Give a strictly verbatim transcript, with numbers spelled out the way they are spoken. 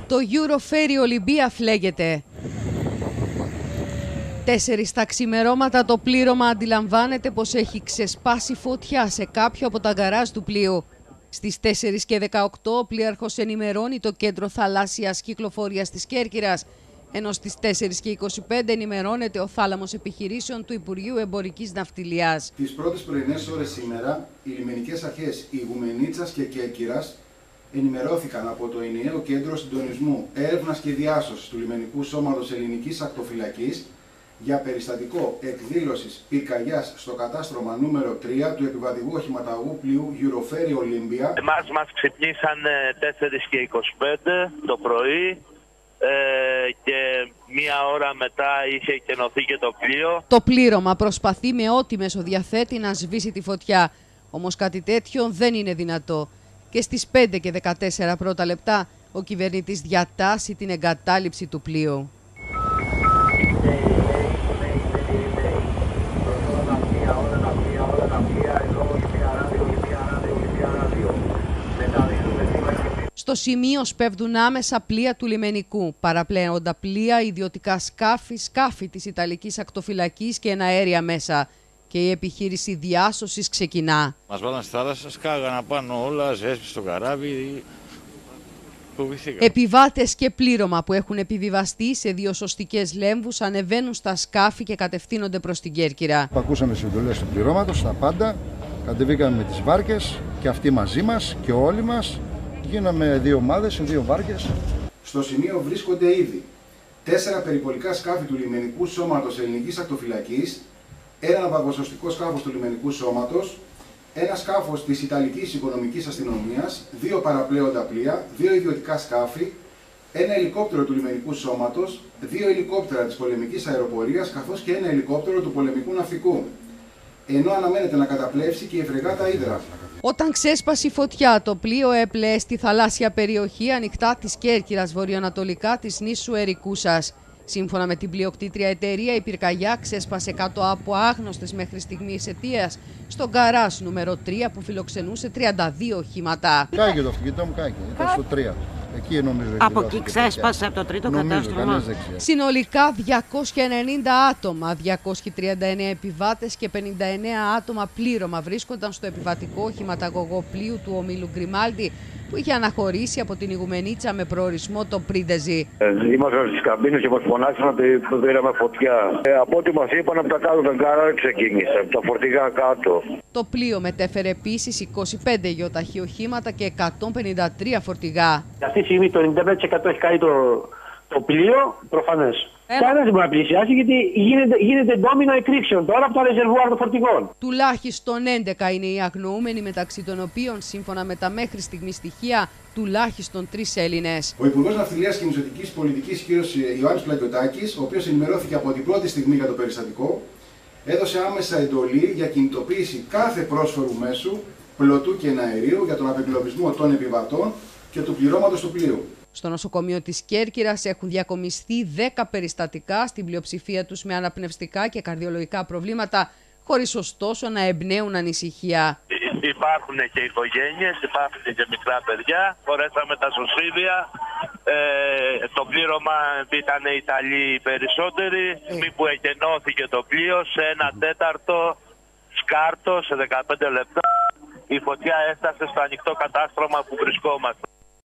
Το Euroferry Olympia φλέγεται. Τέσσερις τα ξημερώματα το πλήρωμα αντιλαμβάνεται πως έχει ξεσπάσει φωτιά σε κάποιο από τα γκαράζ του πλοίου. Στις τέσσερις και δεκαοκτώ ο πλοίαρχος ενημερώνει το κέντρο θαλάσσιας κυκλοφορίας της Κέρκυρας, ενώ στις τέσσερις και είκοσι πέντε ενημερώνεται ο θάλαμος επιχειρήσεων του Υπουργείου Εμπορικής Ναυτιλίας. Τις πρώτες πρωινές ώρες σήμερα, οι λιμενικές αρχές Ιγουμενίτσας και Κέρκυρας ενημερώθηκαν από το ενιαίο κέντρο συντονισμού έρευνας και διάσωσης του λιμενικού σώματος ελληνικής ακτοφυλακής για περιστατικό εκδήλωσης πυρκαγιάς στο κατάστρωμα νούμερο τρία του επιβατικού οχηματαγού πλοίου Euroferry Olympia. Εμάς μας ξυπνήσαν τέσσερις και είκοσι πέντε το πρωί ε, και μία ώρα μετά είχε εκενωθεί και το πλοίο. Το πλήρωμα προσπαθεί με ό,τι μέσο διαθέτει να σβήσει τη φωτιά, όμως κάτι τέτοιο δεν είναι δυνατό. Και στις πέντε και δεκατέσσερα πρώτα λεπτά ο κυβερνήτης διατάσσει την εγκατάλειψη του πλοίου. Στο σημείο σπέβδουν άμεσα πλοία του λιμενικού, παραπλέοντα πλοία, ιδιωτικά σκάφη, σκάφη της Ιταλικής Ακτοφυλακής και εναέρια μέσα. Και η επιχείρηση διάσωσης ξεκινά. Μας βάλαν στη θάλασσα, σκάγανα πάνω όλα, ζέσπη στο καράβι. Επιβάτες και πλήρωμα που έχουν επιβιβαστεί σε δύο σωστικές λέμβους ανεβαίνουν στα σκάφη και κατευθύνονται προς την Κέρκυρα. Ακούσαμε τις εντολές του πληρώματος, τα πάντα. Κατεβήκαμε με τις βάρκες και αυτοί μαζί μας και όλοι μας. Γίναμε δύο ομάδες, σε δύο βάρκες. Στο σημείο βρίσκονται ήδη τέσσερα περιπολικά σκάφη του λιμενικού σώματος ελληνικής ακτοφυλακής, ένα ναυαγοσωστικό σκάφος του λιμενικού σώματος, ένα σκάφος της Ιταλικής Οικονομικής Αστυνομίας, δύο παραπλέοντα πλοία, δύο ιδιωτικά σκάφη, ένα ελικόπτερο του λιμενικού σώματος, δύο ελικόπτερα της πολεμικής αεροπορίας καθώς και ένα ελικόπτερο του πολεμικού ναυτικού. Ενώ αναμένεται να καταπλέψει και η φρεγάτα Ύδρα. Όταν ξέσπασε η φωτιά, το πλοίο έπλεε στη θαλάσσια περιοχή ανοιχτά της Κέρκυρας, βορειοανατολικά της νήσου Ερικούσας. Σύμφωνα με την πλειοκτήτρια εταιρεία, η πυρκαγιά ξέσπασε κάτω από άγνωστες μέχρι στιγμής αιτίας στο γκαράζ νούμερο τρία που φιλοξενούσε τριάντα δύο οχήματα. Κάγε το αυτοκίνητό μου, κάγε. Ήταν στο τρία. Εκεί νομίζω. Από εκεί ξέσπασε από το τρίτο κατάστρωμα. Συνολικά διακόσια ενενήντα άτομα, διακόσιοι τριάντα εννέα επιβάτες και πενήντα εννέα άτομα πλήρωμα βρίσκονταν στο επιβατικό οχηματαγωγό πλοίου του ομίλου Γκριμάλντι, που είχε αναχωρήσει από την Ιγουμενίτσα με προορισμό το Πρίντεζι. Ήμασταν στις καμπίνες και μας φωνάξαν ότι πήραμε φωτιά. Ε, από ό,τι μας είπαν, από τα κάτω τα γκαράζ ξεκίνησε, από τα φορτηγά κάτω. Το πλοίο μετέφερε επίσης είκοσι πέντε γεωταχή οχήματα και εκατόν πενήντα τρία φορτηγά. Αυτή τη στιγμή το ενενήντα πέντε τοις εκατό έχει καεί το, το πλοίο, προφανές. Κανένας δεν μπορεί να πλησιάσει γιατί γίνεται, γίνεται ντόμινο εκρήξεων τώρα από το ρεζερβουάρ των φορτηγών. Τουλάχιστον έντεκα είναι οι αγνοούμενοι, μεταξύ των οποίων, σύμφωνα με τα μέχρι στιγμή στοιχεία, τουλάχιστον τρεις Έλληνες. Ο Υπουργός Ναυτιλίας και Νησιωτικής Πολιτικής, κ. Ιωάννης Πλαγιωτάκης, ο οποίος ενημερώθηκε από την πρώτη στιγμή για το περιστατικό, έδωσε άμεσα εντολή για κινητοποίηση κάθε πρόσφορου μέσου, πλωτού και εναερίου για τον απεγκλωβισμό των επιβατών και του πληρώματος του πλοίου. Στο νοσοκομείο της Κέρκυρας έχουν διακομιστεί δέκα περιστατικά, στην πλειοψηφία τους με αναπνευστικά και καρδιολογικά προβλήματα, χωρίς ωστόσο να εμπνέουν ανησυχία. Υπάρχουν και οικογένειες, υπάρχουν και μικρά παιδιά. Φορέσαμε τα σωσίδια. Ε, το πλήρωμα ήταν οι Ιταλοί περισσότεροι. Ε. Μη που εκενώθηκε το πλοίο σε ένα τέταρτο σκάρτο σε δεκαπέντε λεπτά. Η φωτιά έφτασε στο ανοιχτό κατάστρωμα που βρισκόμαστε.